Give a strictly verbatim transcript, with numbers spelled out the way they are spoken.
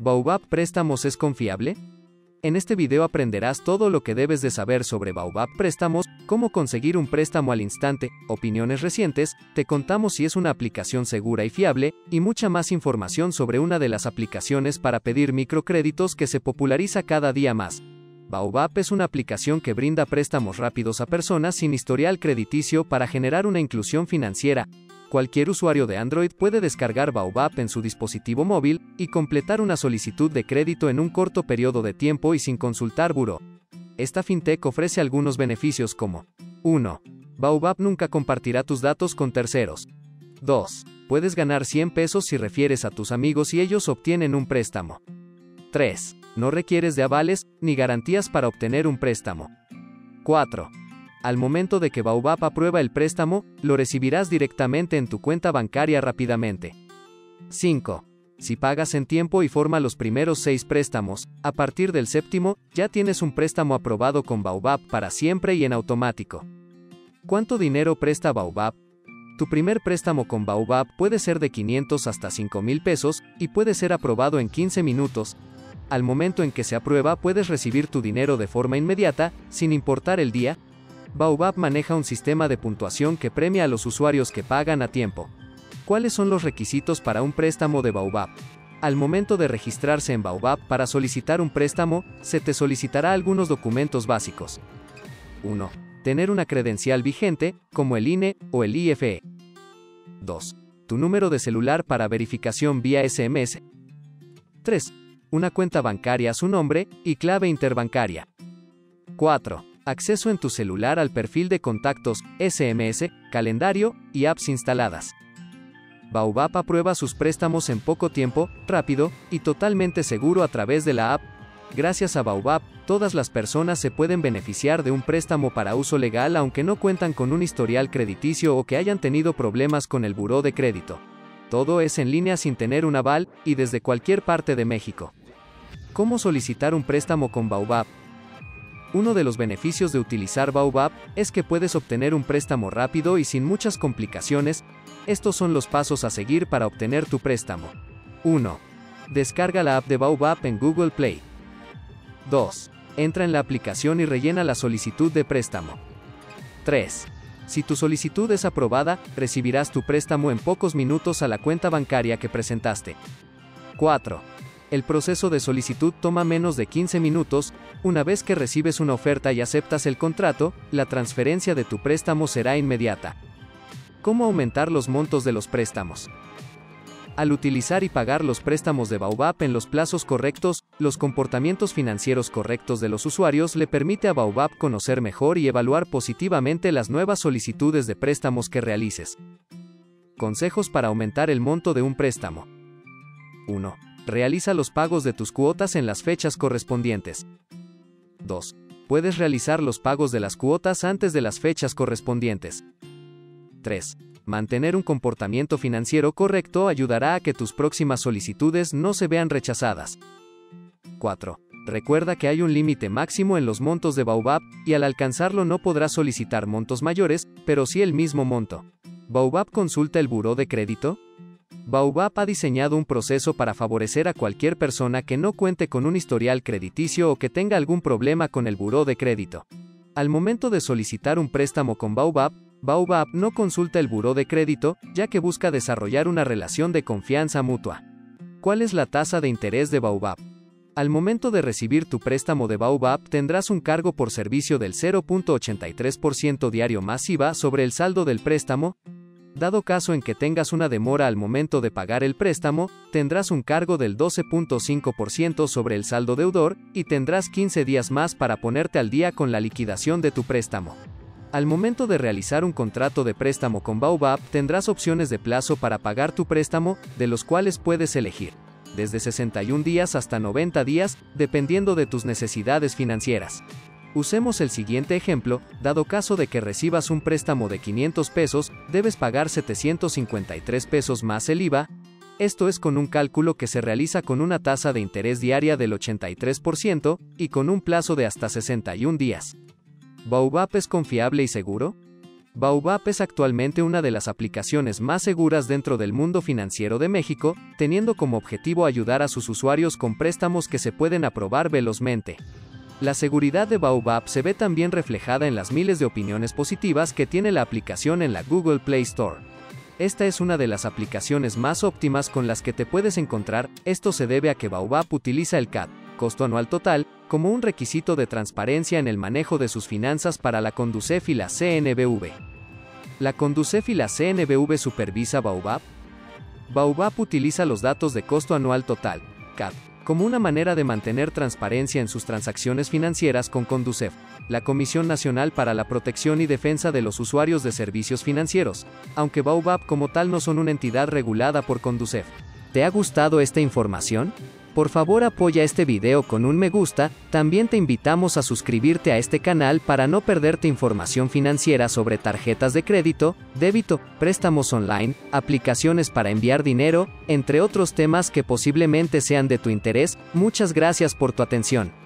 ¿Baobab Préstamos es confiable? En este video aprenderás todo lo que debes de saber sobre Baobab Préstamos, cómo conseguir un préstamo al instante, opiniones recientes, te contamos si es una aplicación segura y fiable, y mucha más información sobre una de las aplicaciones para pedir microcréditos que se populariza cada día más. Baobab es una aplicación que brinda préstamos rápidos a personas sin historial crediticio para generar una inclusión financiera. Cualquier usuario de Android puede descargar Baobab en su dispositivo móvil y completar una solicitud de crédito en un corto periodo de tiempo y sin consultar buró. Esta fintech ofrece algunos beneficios como: uno. Baobab nunca compartirá tus datos con terceros. dos. Puedes ganar cien pesos si refieres a tus amigos y ellos obtienen un préstamo. tres. No requieres de avales ni garantías para obtener un préstamo. cuatro. Al momento de que Baobab aprueba el préstamo, lo recibirás directamente en tu cuenta bancaria rápidamente. cinco. Si pagas en tiempo y forma los primeros seis préstamos, a partir del séptimo, ya tienes un préstamo aprobado con Baobab para siempre y en automático. ¿Cuánto dinero presta Baobab? Tu primer préstamo con Baobab puede ser de quinientos hasta cinco mil pesos, y puede ser aprobado en quince minutos. Al momento en que se aprueba puedes recibir tu dinero de forma inmediata, sin importar el día. Baobab maneja un sistema de puntuación que premia a los usuarios que pagan a tiempo. ¿Cuáles son los requisitos para un préstamo de Baobab? Al momento de registrarse en Baobab para solicitar un préstamo, se te solicitará algunos documentos básicos. uno. Tener una credencial vigente, como el I N E o el I F E. dos. Tu número de celular para verificación vía S M S. tres. Una cuenta bancaria a su nombre y clave interbancaria. cuatro. Acceso en tu celular al perfil de contactos, S M S, calendario y apps instaladas. Baobab aprueba sus préstamos en poco tiempo, rápido y totalmente seguro a través de la app. Gracias a Baobab, todas las personas se pueden beneficiar de un préstamo para uso legal aunque no cuentan con un historial crediticio o que hayan tenido problemas con el buró de crédito. Todo es en línea sin tener un aval y desde cualquier parte de México. ¿Cómo solicitar un préstamo con Baobab? Uno de los beneficios de utilizar Baobab es que puedes obtener un préstamo rápido y sin muchas complicaciones. Estos son los pasos a seguir para obtener tu préstamo. uno. Descarga la app de Baobab en Google Play. dos. Entra en la aplicación y rellena la solicitud de préstamo. tres. Si tu solicitud es aprobada, recibirás tu préstamo en pocos minutos a la cuenta bancaria que presentaste. cuatro. El proceso de solicitud toma menos de quince minutos. Una vez que recibes una oferta y aceptas el contrato, la transferencia de tu préstamo será inmediata. ¿Cómo aumentar los montos de los préstamos? Al utilizar y pagar los préstamos de Baobab en los plazos correctos, los comportamientos financieros correctos de los usuarios le permite a Baobab conocer mejor y evaluar positivamente las nuevas solicitudes de préstamos que realices. Consejos para aumentar el monto de un préstamo. uno. Realiza los pagos de tus cuotas en las fechas correspondientes. dos. Puedes realizar los pagos de las cuotas antes de las fechas correspondientes. tres. Mantener un comportamiento financiero correcto ayudará a que tus próximas solicitudes no se vean rechazadas. cuatro. Recuerda que hay un límite máximo en los montos de Baobab, y al alcanzarlo no podrás solicitar montos mayores, pero sí el mismo monto. ¿Baobab consulta el buró de crédito? Baobab ha diseñado un proceso para favorecer a cualquier persona que no cuente con un historial crediticio o que tenga algún problema con el buró de crédito. Al momento de solicitar un préstamo con Baobab, Baobab no consulta el buró de crédito, ya que busca desarrollar una relación de confianza mutua. ¿Cuál es la tasa de interés de Baobab? Al momento de recibir tu préstamo de Baobab tendrás un cargo por servicio del cero punto ochenta y tres por ciento diario más I V A sobre el saldo del préstamo. Dado caso en que tengas una demora al momento de pagar el préstamo, tendrás un cargo del doce punto cinco por ciento sobre el saldo deudor, y tendrás quince días más para ponerte al día con la liquidación de tu préstamo. Al momento de realizar un contrato de préstamo con Baobab, tendrás opciones de plazo para pagar tu préstamo, de los cuales puedes elegir desde sesenta y un días hasta noventa días, dependiendo de tus necesidades financieras. Usemos el siguiente ejemplo. Dado caso de que recibas un préstamo de quinientos pesos, debes pagar setecientos cincuenta y tres pesos más el I V A. Esto es con un cálculo que se realiza con una tasa de interés diaria del ochenta y tres por ciento, y con un plazo de hasta sesenta y un días. ¿Baobab es confiable y seguro? Baobab es actualmente una de las aplicaciones más seguras dentro del mundo financiero de México, teniendo como objetivo ayudar a sus usuarios con préstamos que se pueden aprobar velozmente. La seguridad de Baobab se ve también reflejada en las miles de opiniones positivas que tiene la aplicación en la Google Play Store. Esta es una de las aplicaciones más óptimas con las que te puedes encontrar. Esto se debe a que Baobab utiliza el C A T, costo anual total, como un requisito de transparencia en el manejo de sus finanzas para la Conducef y la C N B V. ¿La Conducef y la C N B V supervisa Baobab? Baobab utiliza los datos de costo anual total, C A T, como una manera de mantener transparencia en sus transacciones financieras con Conducef, la Comisión Nacional para la Protección y Defensa de los Usuarios de Servicios Financieros, aunque Baobab como tal no son una entidad regulada por Conducef. ¿Te ha gustado esta información? Por favor apoya este video con un me gusta. También te invitamos a suscribirte a este canal para no perderte información financiera sobre tarjetas de crédito, débito, préstamos online, aplicaciones para enviar dinero, entre otros temas que posiblemente sean de tu interés. Muchas gracias por tu atención.